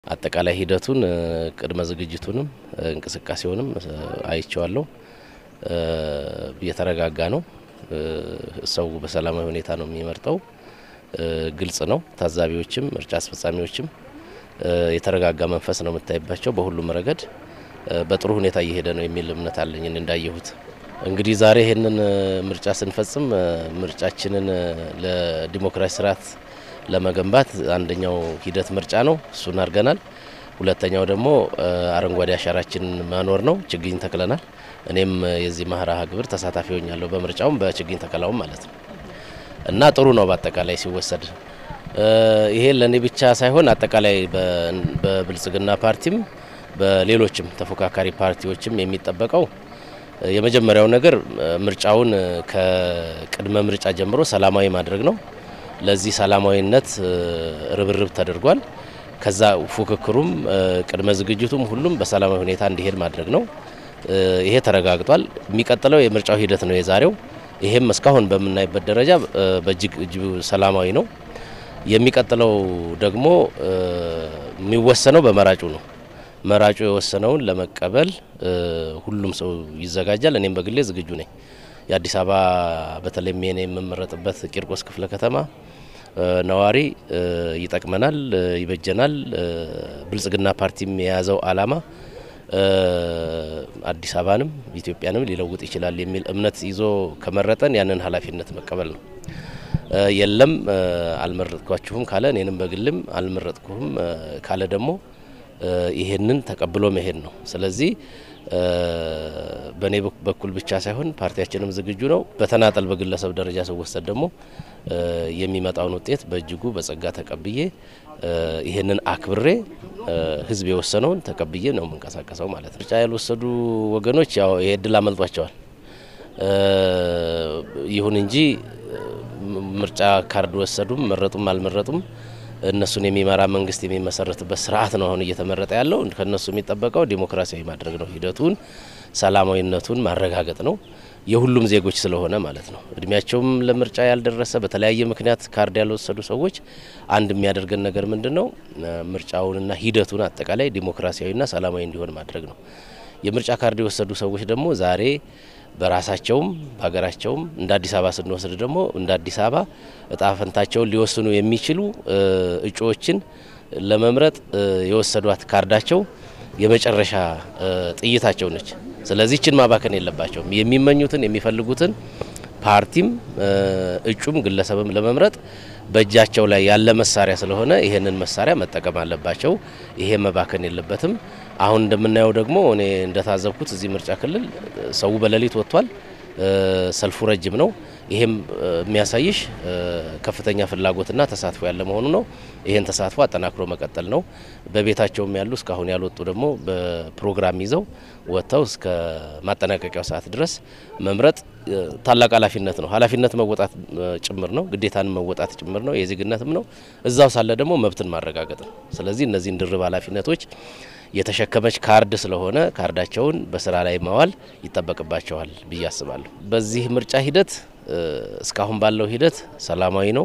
አጠቃላይ ሂደቱን ቅድመ ዝግጅቱንም እንቅስቃሴውንም አይቼዋለሁ። የተረጋጋ ነው። ሰው በሰላማዊ ሁኔታ ነው የሚመርጠው። ግልጽ ነው። ታዛቢዎችም ምርጫ አስፈጻሚዎችም የተረጋጋ መንፈስ ነው የምታይባቸው። በሁሉም ረገድ በጥሩ ሁኔታ እየሄደ ነው የሚል እምነት አለኝ እንዳየሁት። እንግዲህ ዛሬ ይሄንን ምርጫ ስንፈጽም ምርጫችንን ለዲሞክራሲ ስርዓት ለመገንባት አንደኛው ሂደት ምርጫ ነው። እሱን አድርገናል። ሁለተኛው ደግሞ አረንጓዴ አሻራችን ማኖር ነው። ችግኝ ተክለናል። እኔም የዚህ መርሃ ግብር ተሳታፊ ሆኛለሁ በምርጫውም በችግኝ ተከላውም ማለት ነው። እና ጥሩ ነው በአጠቃላይ ሲወሰድ። ይሄ ለኔ ብቻ ሳይሆን አጠቃላይ በብልጽግና ፓርቲም በሌሎችም ተፎካካሪ ፓርቲዎችም የሚጠበቀው የመጀመሪያው ነገር ምርጫውን ከቅድመ ምርጫ ጀምሮ ሰላማዊ ማድረግ ነው። ለዚህ ሰላማዊነት ርብርብ ተደርጓል። ከዛ ፉክክሩም ቅድመ ዝግጅቱም ሁሉም በሰላማዊ ሁኔታ እንዲሄድ ማድረግ ነው። ይሄ ተረጋግጧል። የሚቀጥለው የምርጫው ሂደት ነው የዛሬው። ይሄም እስካሁን በመናይበት ደረጃ በእጅግ ሰላማዊ ነው። የሚቀጥለው ደግሞ የሚወሰነው በመራጩ ነው። መራጩ የወሰነውን ለመቀበል ሁሉም ሰው ይዘጋጃል። እኔም በግሌ ዝግጁ ነኝ። የአዲስ አበባ በተለይ ሜኔ የምመረጥበት ቂርቆስ ክፍለ ከተማ ነዋሪ ይጠቅመናል፣ ይበጀናል። ብልጽግና ፓርቲም የያዘው አላማ አዲስ አበባንም ኢትዮጵያንም ሊለውጥ ይችላል የሚል እምነት ይዞ ከመረጠን ያንን ኃላፊነት መቀበል ነው። የለም አልመረጥኳችሁም ካለ እኔንም በግልም አልመረጥኩም ካለ ደግሞ ይሄንን ተቀብሎ መሄድ ነው። ስለዚህ በኔ በኩል ብቻ ሳይሆን ፓርቲያችንም ዝግጁ ነው። በተናጠል በግለሰብ ደረጃ ሲወሰድ ደግሞ የሚመጣውን ውጤት በእጅጉ በጸጋ ተቀብዬ ይሄንን አክብሬ ህዝብ የወሰነውን ተቀብዬ ነው መንቀሳቀሰው ማለት ነው። ምርጫ ያልወሰዱ ወገኖች ያው ይሄ እድል አመልጧቸዋል። ይሁን እንጂ ምርጫ ካርድ ወሰዱም መረጡም አልመረጡም እነሱን የሚመራ መንግስት የሚመሰረትበት ስርዓት ነው አሁን እየተመረጠ ያለው። ከነሱ የሚጠበቀው ዲሞክራሲያዊ ማድረግ ነው። ሂደቱን ሰላማዊነቱን ማረጋገጥ ነው። የሁሉም ዜጎች ስለሆነ ማለት ነው። እድሜያቸውም ለምርጫ ያልደረሰ በተለያየ ምክንያት ካርድ ያልወሰዱ ሰዎች አንድ የሚያደርገን ነገር ምንድነው? ምርጫውንና ሂደቱን አጠቃላይ ዲሞክራሲያዊና ሰላማዊ እንዲሆን ማድረግ ነው። የምርጫ ካርድ የወሰዱ ሰዎች ደግሞ ዛሬ በራሳቸውም በሀገራቸውም እንደ አዲስ አበባ ስንወስድ ደግሞ እንደ አዲስ አበባ እጣ ፈንታቸውን ሊወስኑ የሚችሉ እጩዎችን ለመምረጥ የወሰዷት ካርዳቸው የመጨረሻ ጥይታቸው ነች። ስለዚህ እችን ማባከን የለባቸውም። የሚመኙትን የሚፈልጉትን ፓርቲም እጩም ግለሰብም ለመምረጥ በእጃቸው ላይ ያለ መሳሪያ ስለሆነ ይሄንን መሳሪያ መጠቀም አለባቸው። ይሄ መባከን የለበትም። አሁን እንደምናየው ደግሞ እኔ እንደታዘብኩት እዚህ ምርጫ ክልል ሰው በሌሊት ወጥቷል። ሰልፉ ረጅም ነው። ይሄም የሚያሳይሽ ከፍተኛ ፍላጎትና ተሳትፎ ያለ መሆኑ ነው። ይሄን ተሳትፎ አጠናክሮ መቀጠል ነው። በቤታቸውም ያሉ እስካሁን ያልወጡ ደግሞ በፕሮግራም ይዘው ወጥተው እስከ ማጠናቀቂያው ሰዓት ድረስ መምረጥ ታላቅ ኃላፊነት ነው። ኃላፊነት መወጣት ጭምር ነው። ግዴታን መወጣት ጭምር ነው። የዜግነትም ነው። እዛው ሳለ ደግሞ መብትን ማረጋገጥ ነው። ስለዚህ እነዚህን ድርብ ኃላፊነቶች የተሸከመች ካርድ ስለሆነ ካርዳቸውን በስራ ላይ ማዋል ይጠበቅባቸዋል ብዬ አስባለሁ። በዚህ ምርጫ ሂደት እስካሁን ባለው ሂደት ሰላማዊ ነው።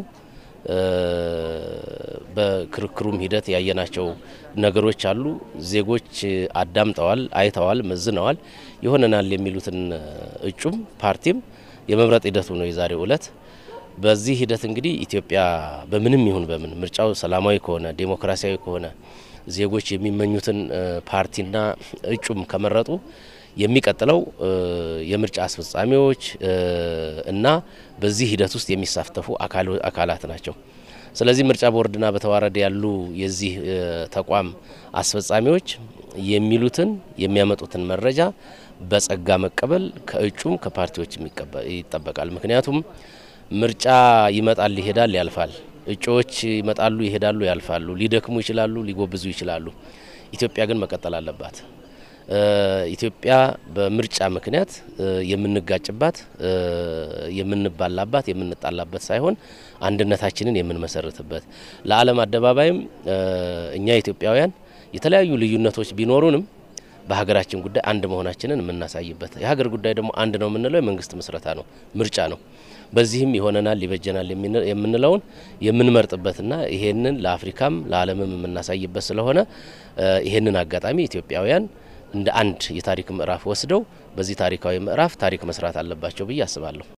በክርክሩም ሂደት ያየናቸው ነገሮች አሉ። ዜጎች አዳምጠዋል፣ አይተዋል፣ መዝነዋል። ይሆነናል የሚሉትን እጩም ፓርቲም የመምረጥ ሂደቱ ነው የዛሬው ዕለት። በዚህ ሂደት እንግዲህ ኢትዮጵያ በምንም ይሁን በምን ምርጫው ሰላማዊ ከሆነ ዲሞክራሲያዊ ከሆነ ዜጎች የሚመኙትን ፓርቲና እጩም ከመረጡ የሚቀጥለው የምርጫ አስፈጻሚዎች እና በዚህ ሂደት ውስጥ የሚሳተፉ አካላት ናቸው። ስለዚህ ምርጫ ቦርድና በተዋረድ ያሉ የዚህ ተቋም አስፈጻሚዎች የሚሉትን የሚያመጡትን መረጃ በጸጋ መቀበል ከእጩም ከፓርቲዎች ይጠበቃል። ምክንያቱም ምርጫ ይመጣል፣ ይሄዳል፣ ያልፋል። እጩዎች ይመጣሉ፣ ይሄዳሉ፣ ያልፋሉ። ሊደክሙ ይችላሉ፣ ሊጎብዙ ይችላሉ። ኢትዮጵያ ግን መቀጠል አለባት። ኢትዮጵያ በምርጫ ምክንያት የምንጋጭባት፣ የምንባላባት፣ የምንጣላበት ሳይሆን አንድነታችንን የምንመሰርትበት ለዓለም አደባባይም እኛ ኢትዮጵያውያን የተለያዩ ልዩነቶች ቢኖሩንም በሀገራችን ጉዳይ አንድ መሆናችንን የምናሳይበት የሀገር ጉዳይ ደግሞ አንድ ነው የምንለው የመንግስት መስረታ ነው ምርጫ ነው በዚህም ይሆነናል ሊበጀናል የምንለውን የምንመርጥበትና ይሄንን ለአፍሪካም ለዓለምም የምናሳይበት ስለሆነ ይሄንን አጋጣሚ ኢትዮጵያውያን እንደ አንድ የታሪክ ምዕራፍ ወስደው በዚህ ታሪካዊ ምዕራፍ ታሪክ መስራት አለባቸው ብዬ አስባለሁ።